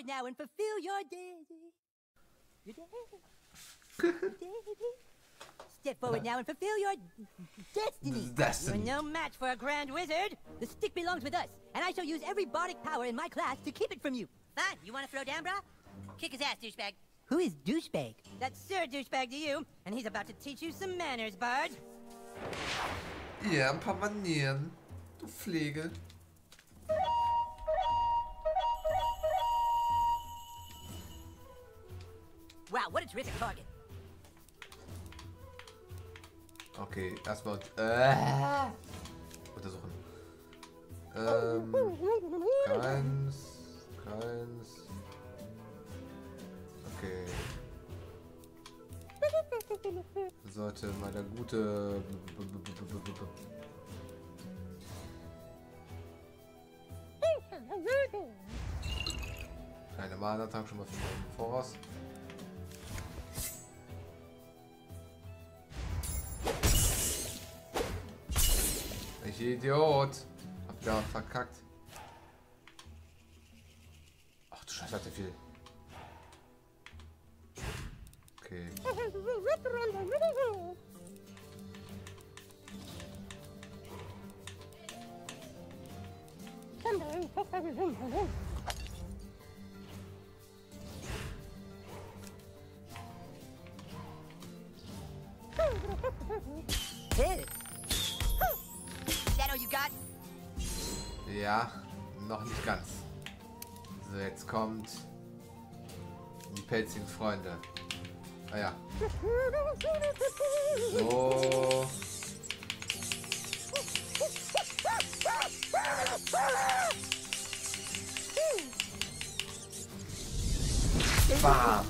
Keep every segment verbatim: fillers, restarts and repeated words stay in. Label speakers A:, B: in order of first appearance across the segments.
A: forward now and fulfill your day. Your day. Your day. Step forward now and fulfill your destiny.
B: Destiny.
A: You're no match for a grand wizard. The stick belongs with us, and I shall use every bardic power in my class to keep it from you. Fine. You want to throw down, brah? Kick his ass, douchebag. Who is douchebag? That's Sir Douchebag to you, and he's about to teach you some manners, Bard.
B: Ja, ein paar Manieren. Du Pflege.
A: Wow, what a terrific target.
B: Okay, erstmal äh, untersuchen. Ähm, keins, keins. Okay. Sollte mal der gute. Keine Mana-Tank schon mal für den Voraus. Ich Idiot. Hab ja verkackt. Ach du Scheiße, hat der viel. Okay.
A: Hey. Is that all you got?
B: Ja, noch nicht ganz. So, jetzt kommt die pelzigen Freunde. Ah ja. So. Bam.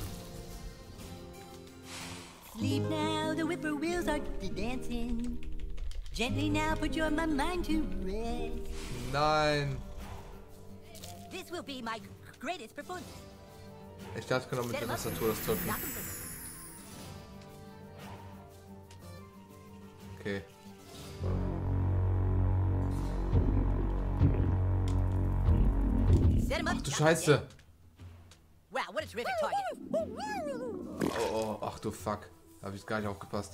A: Sleep now, the whippoorwills are dancing. Gently now, put your mind to rest.
B: Nein.
A: This will be my greatest performance.
B: Ich dachte, ich kann auch mit der Tastatur das drücken. Okay. Ach du Scheiße.
A: Wow, what a terrific target.
B: Oh, oh, ach du Fuck. Da habe ich gar nicht aufgepasst.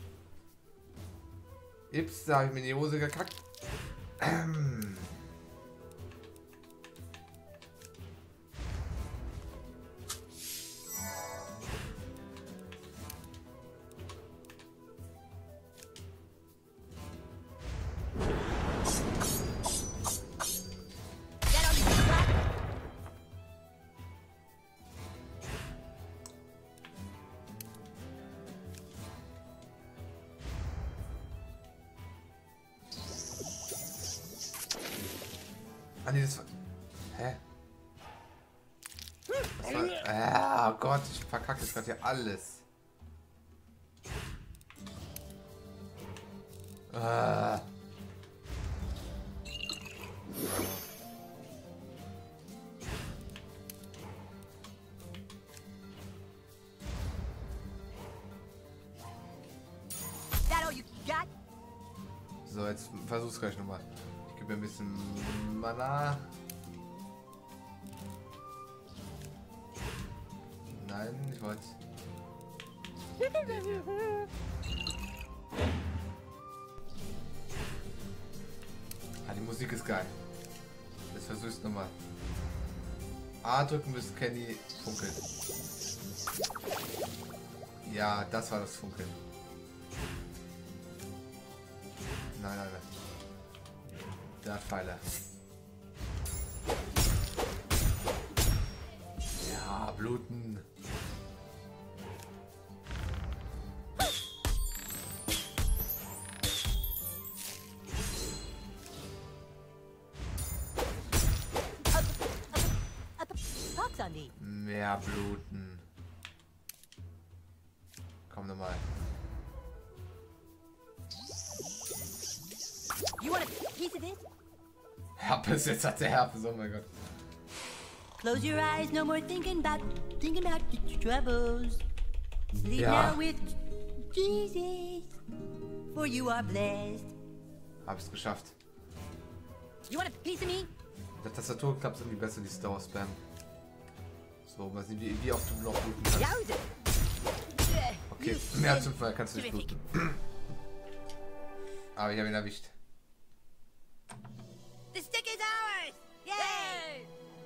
B: Ips, da habe ich mir in die Hose gekackt. Ähm. Ah, nee, das war... Hä? Das war... Ah, oh Gott, ich verkacke jetzt gerade hier alles. Ah. So, jetzt versuch's gleich nochmal. Ich gebe mir ein bisschen Mana. Nein, ich wollte. Ah, die Musik ist geil. Jetzt versuch's nochmal. A drücken, bis Kenny funkelt. Ja, das war das Funkeln. Nein, nein, nein. Der Pfeiler. Ja, bluten. Mehr bluten. Komm nochmal.
A: You want a piece of this?
B: Herpes, jetzt hat der Herpes, oh mein Gott.
A: Close your eyes, no more thinking about, thinking about your troubles. Sleep
B: Ja.
A: now with Jesus, for you are blessed.
B: Hab ich's geschafft.
A: You want a piece of me?
B: Mit der Tastatur klappt es irgendwie besser, die Star Spam. So, mal sehen, wie, wie oft du noch bluten kannst.
A: Yowza.
B: Okay, mehr als fünfmal kannst du nicht bluten. Aber ich habe ihn erwischt.
A: The stick is ours! Yay!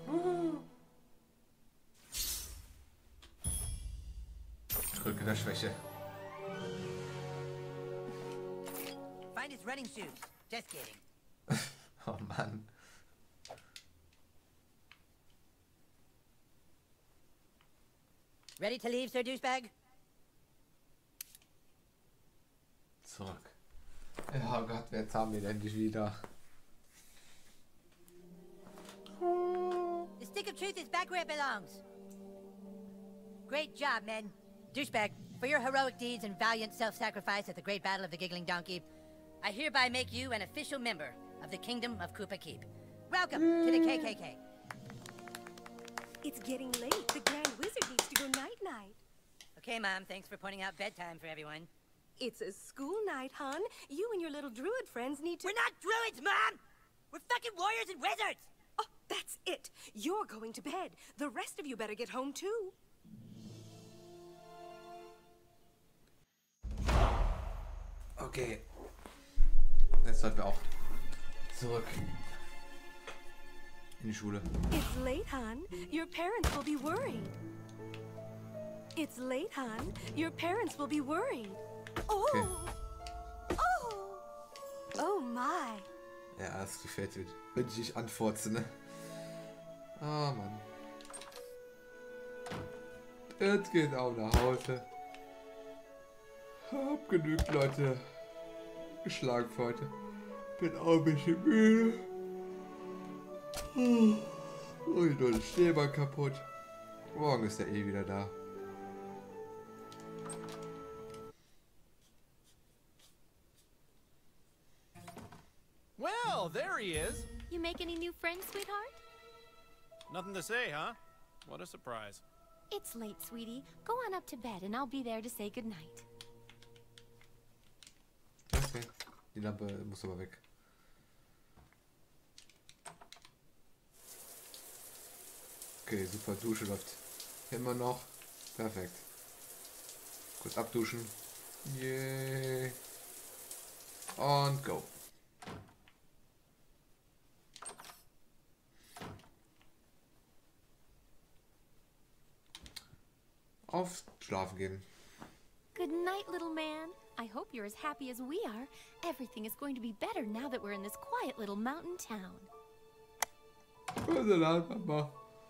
B: Drücke der Schwäche.
A: Find his running shoes. Just kidding.
B: Oh Mann.
A: Ready to leave, Sir Douchebag?
B: Zurück. Ja, oh Gott, jetzt haben wir ihn endlich wieder.
A: The stick of truth is back where it belongs. Great job, men. Douchebag, for your heroic deeds and valiant self-sacrifice at the Great Battle of the Giggling Donkey, I hereby make you an official member of the Kingdom of Koopa Keep. Welcome to the K K K.
C: It's getting late. The Grand Wizard needs to go night-night.
A: Okay, Mom, thanks for pointing out bedtime for everyone.
C: It's a school night, hon. You and your little druid friends need to-
A: We're not druids, Mom! We're fucking warriors and wizards!
C: Oh, that's it. You're going to bed. The rest of you better get home, too.
B: Okay. Jetzt sollten wir auch zurück in die Schule.
C: It's late, hon. Your parents will be worried. It's late, hon. Your parents will be worried. Oh!
B: Okay.
C: Oh! Oh, my.
B: Ja, das gefällt mir. Wenn ich dich anfurze, ne? Oh Mann. Jetzt geht auch nach Hause. Hab genügend Leute geschlagen für heute. Bin auch ein bisschen müde. Oh, nur der Schneeball kaputt. Morgen ist er eh wieder da.
D: Well, there he is.
E: You make any new friends, sweetheart?
D: Nothing to say, huh? What a surprise.
E: It's late, sweetie. Go on up to bed and I'll be there to say goodnight.
B: Okay, die Lampe muss aber weg. Okay, super, Dusche läuft immer noch. Perfekt. Kurz abduschen. Yay. Und go. Auf Schlafen gehen.
E: Good night, little man. I hope you're as happy as we are. Everything is going to be better now that we're in this quiet little mountain town.
B: Gute Nacht, Mama.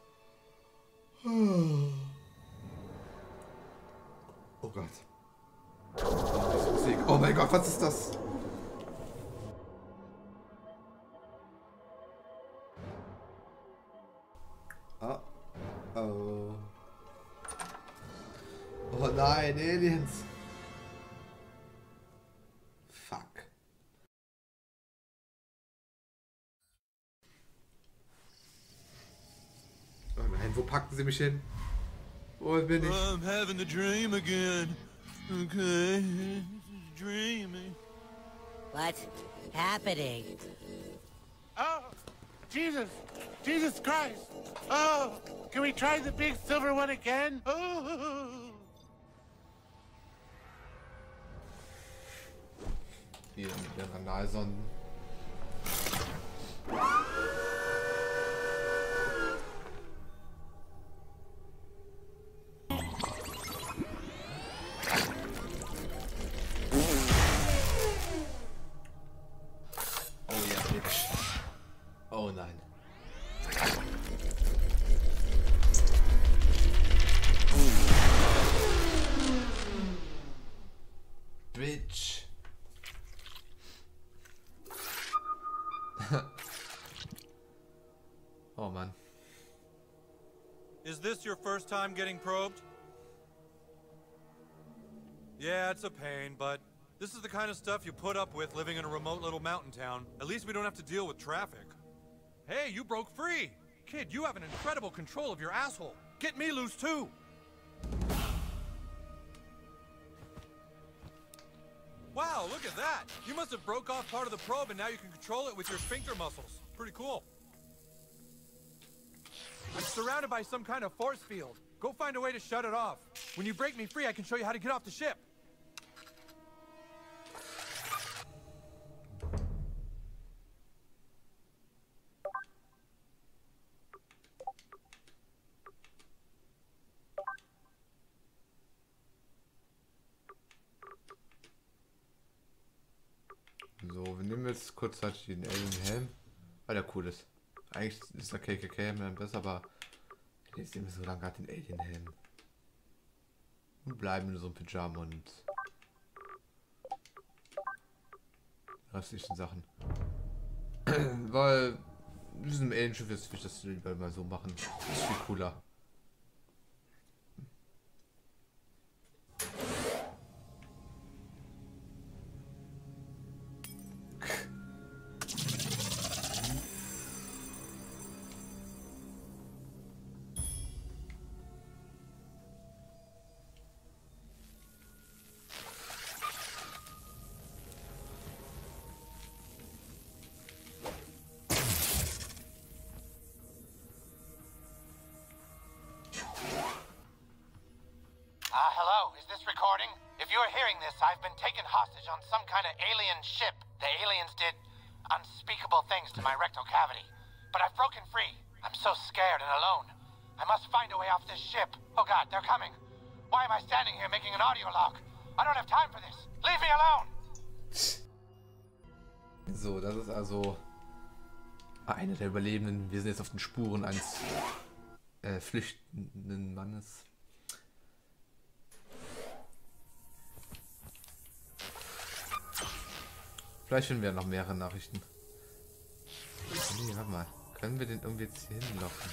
B: Oh Gott. Oh, Musik. Oh mein Gott, was ist das? Oh. Oh. Oh nein, Aliens. Fuck. Oh nein, wo packen sie mich hin? Wo bin ich?
D: I'm having the dream again. Okay, dreaming.
A: What's happening?
F: Oh, Jesus! Jesus Christ! Oh, can we try the big silver one again? Oh!
B: Hier mit den Analsonden. Oh ja, Bitch. Oh nein. Bitch. Oh man.
G: Is this your first time getting probed? Yeah, it's a pain, but this is the kind of stuff you put up with living in a remote little mountain town. At least we don't have to deal with traffic. Hey, you broke free! Kid, you have an incredible control of your asshole. Get me loose too! Wow, look at that! You must have broke off part of the probe and now you can control it with your sphincter muscles. Pretty cool. I'm surrounded by some kind of force field. Go find a way to shut it off. When you break me free, I can show you how to get off the ship.
B: So, wir nehmen jetzt kurzzeitig den Alien-Helm, weil der cool ist. Eigentlich ist der K K K-Helm besser, aber jetzt nehmen wir so lange gerade den Alien-Helm. Und bleiben in so einem Pyjama und restlichen Sachen. Weil diesem Alien-Schiff ist wichtig, dass wir lieber mal so machen. Das ist viel cooler.
H: Uh, hello, is this recording? If you're hearing this, I've been taken hostage on some kind of alien ship. The aliens did unspeakable things to my rectal cavity. But I've broken free. I'm so scared and alone. I must find a way off this ship. Oh god, they're coming. Why am I standing here making an audio log? I don't have time for this. Leave me alone!
B: So, das ist also einer der Überlebenden. Wir sind jetzt auf den Spuren eines äh, flüchtenden Mannes. Vielleicht finden wir noch mehrere Nachrichten. Nee, warte mal. Können wir den irgendwie jetzt hier hinlocken?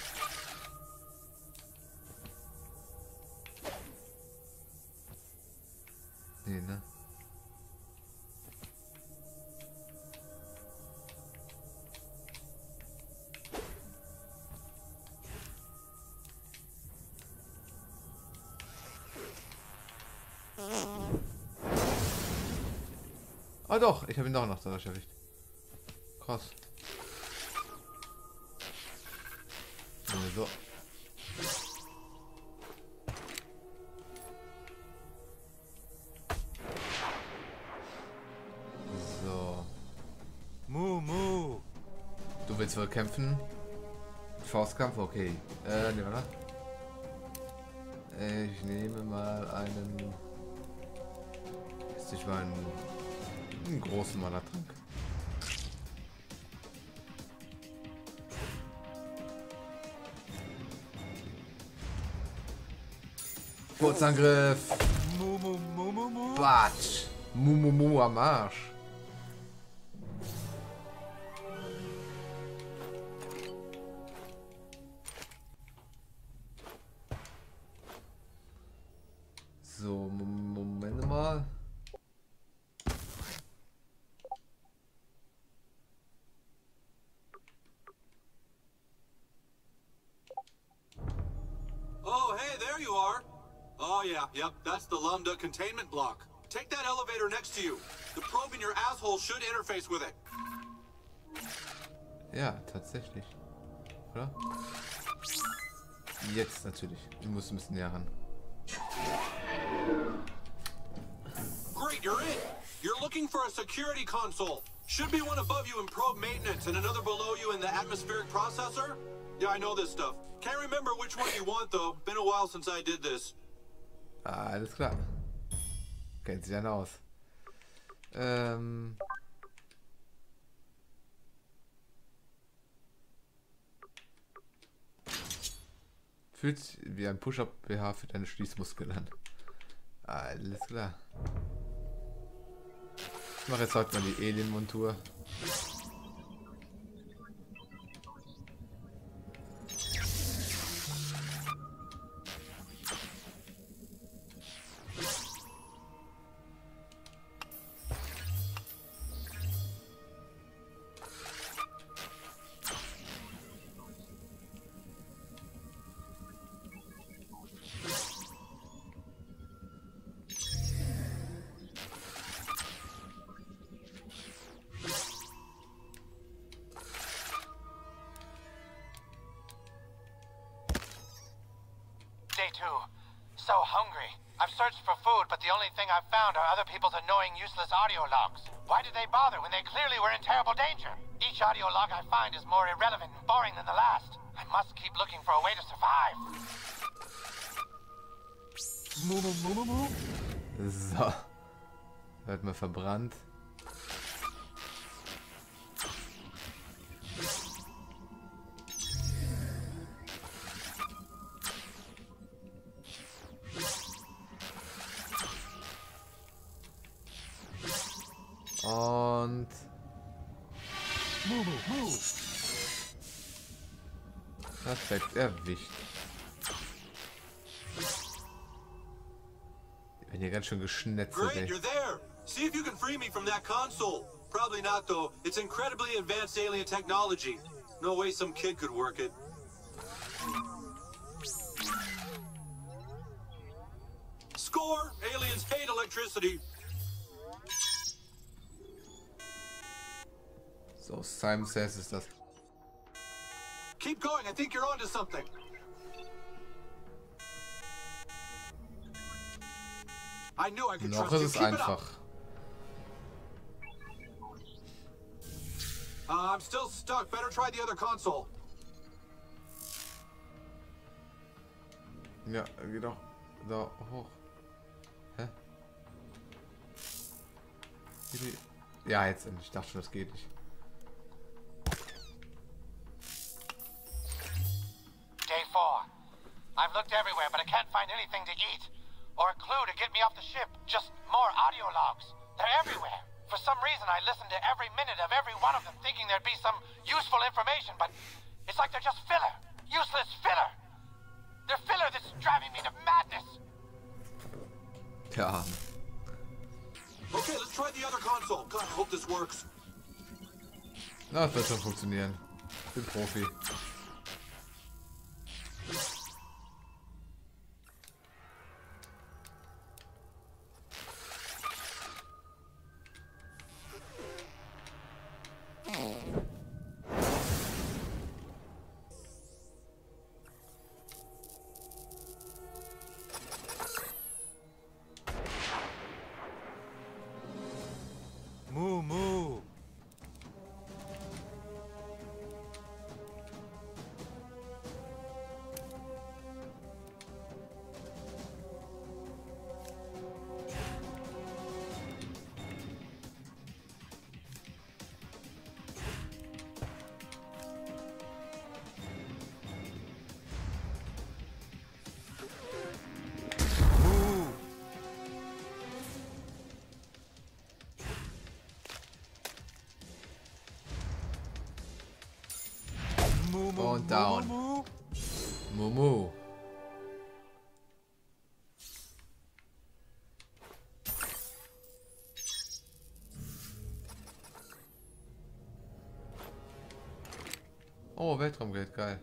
B: Nee, ne? Ah doch, ich habe ihn doch noch dadurch erwischt. Krass. So. So.
G: Moo, moo.
B: Du willst wohl kämpfen? Faustkampf? Okay. Äh, ne, warte. Ich nehme mal einen... Ist nicht mal einen... einen großen Mana-Trank. Kurzangriff!
G: Moo, moo, moo, moo, moo.
B: Batsch! Mumumu am Arsch! So, Moment mal.
G: Oh, hey, there you are. Oh, yeah, yep, that's the Lambda containment block. Take that elevator next to you. The probe in your asshole should interface with it.
B: Ja, tatsächlich. Oder? Jetzt natürlich. Du musst ein bisschen näher ran.
G: Great, you're in. You're looking for a security console. Should be one above you in probe maintenance and another below you in the atmospheric processor. Yeah, I know this stuff. Can't remember which one you want, though. Been a while since I did this.
B: Ah, alles klar. Kennt sich ja aus. Ähm... Fühlt sich wie ein Push-Up-B H für deine Schließmuskeln an. Alles klar. Ich mache jetzt heute mal die Alien-Montur.
H: too. So hungry. I've searched for food, but the only thing I've found are other people's annoying, useless audio logs. Why did they bother when they clearly were in terrible danger? Each audio log I find is more irrelevant and boring than the last. I must keep looking for a way to survive.
B: So. Wird mir verbrannt. Und perfekt erwischt. Die werden hier ganz schön geschnetzelt.
I: Great, you're there. See if you can free me from that console. Probably not, though. It's incredibly advanced alien technology. No way some kid could work it. Score! Aliens hate electricity.
B: So, Simon Says ist das.
I: Keep going. I think you're onto something. I knew I could
B: Noch
I: trust
B: ist
I: you.
B: es
I: Keep it
B: einfach.
I: up. Uh, I'm still stuck. Better try the other console.
B: Ja, geh doch da hoch. Hä? Ja, jetzt endlich. Ich dachte schon, das geht nicht.
H: Day four. I've looked everywhere, but I can't find anything to eat. Or a clue to get me off the ship. Just more audio logs. They're everywhere. For some reason, I listened to every minute of every one of them, thinking there'd be some useful information, but it's like they're just filler. Useless filler. They're filler that's driving me to madness.
B: Ja.
I: Okay, let's try the other console. God, I hope this works.
B: Na, das wird schon funktionieren. Ich bin Profi.
G: Moo moo.
B: Und down. Mumu. Oh, Weltraumgeld, geil.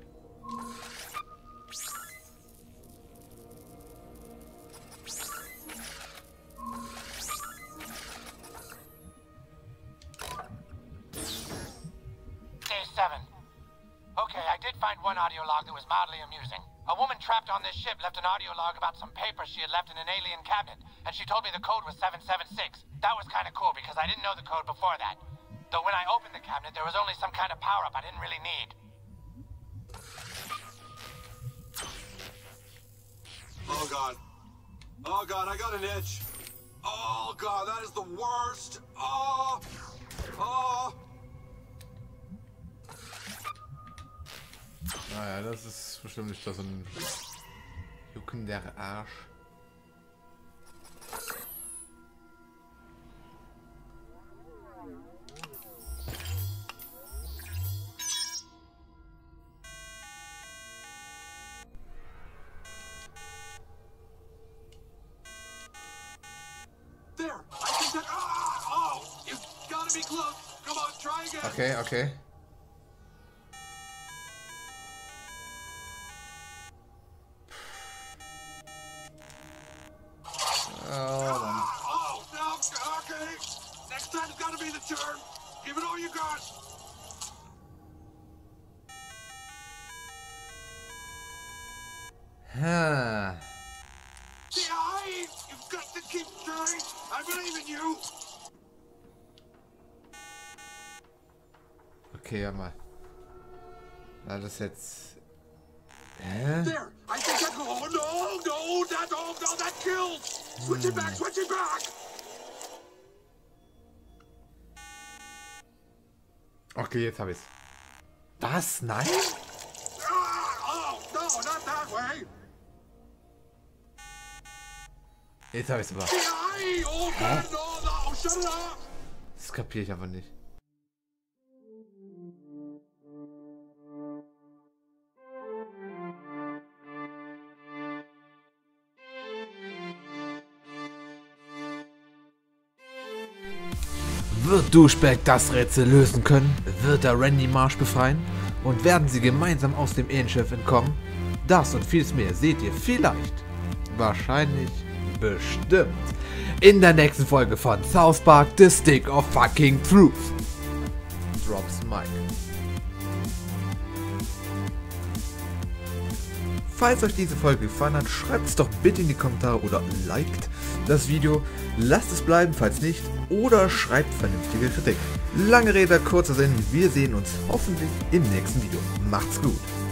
H: Day seven. Okay, I did find one audio log that was mildly amusing. A woman trapped on this ship left an audio log about some papers she had left in an alien cabinet, and she told me the code was seven seven six. That was kind of cool because I didn't know the code before that. Though when I opened the cabinet, there was only some kind of power-up I didn't really need.
I: Oh god. Oh god, I got an itch. Oh god, that is the worst. Oh. Oh.
B: Naja, das ist bestimmt nicht so ein juckender Arsch.
I: There. I think that. Ah! Oh, you gotta be close. Come on, try again.
B: Okay, okay. Oh, Mann.
I: Oh, no, okay. Next time's gotta be the turn. Give it all you got.
B: Ha.
I: The eye! You've got to keep trying! I believe in you!
B: Okay, ja mal. War das jetzt... Hä?
I: There! I think that... Oh, no! No! That... Oh, no! That kills! Switch it back! Switch it back!
B: Okay, jetzt habe ich's. Was? Nein?
I: Ah, oh, no! Not that way!
B: Jetzt habe ich's aber.
I: The eye! Oh, God! No! No! Shut it up!
B: Das kapiere ich aber nicht. Wird Douchebag das Rätsel lösen können? Wird er Randy Marsh befreien? Und werden sie gemeinsam aus dem Alienschiff entkommen? Das und vieles mehr seht ihr vielleicht, wahrscheinlich, bestimmt, in der nächsten Folge von South Park The Stick of Fucking Truth. Drops Mike. Falls euch diese Folge gefallen hat, schreibt es doch bitte in die Kommentare oder liked das Video. Lasst es bleiben, falls nicht, oder schreibt vernünftige Kritik. Lange Rede, kurzer Sinn, wir sehen uns hoffentlich im nächsten Video. Macht's gut.